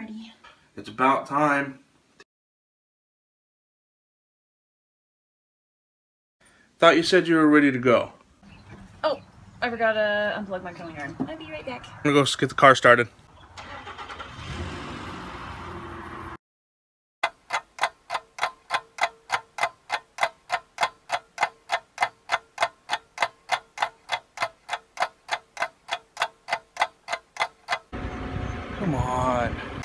party. It's about time. Thought you said you were ready to go. Oh, I forgot to unplug my curling iron. I'll be right back. I'm gonna go get the car started. Come on.